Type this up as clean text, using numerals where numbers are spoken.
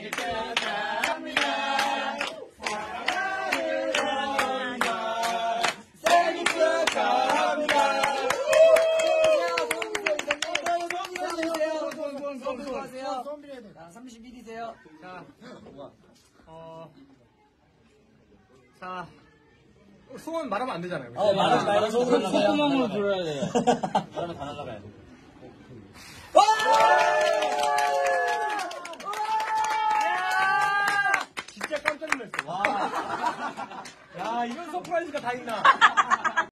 축하합니다. 수고하세요. 31이세요. 자, 소원 말하면 안 되잖아요. 말하지 말고 콧구멍으로 들어야 돼요. 그러면 다 날라가야 돼. 진짜 깜짝 놀랐어. 와. 야, 이런 서프라이즈가 다 있나.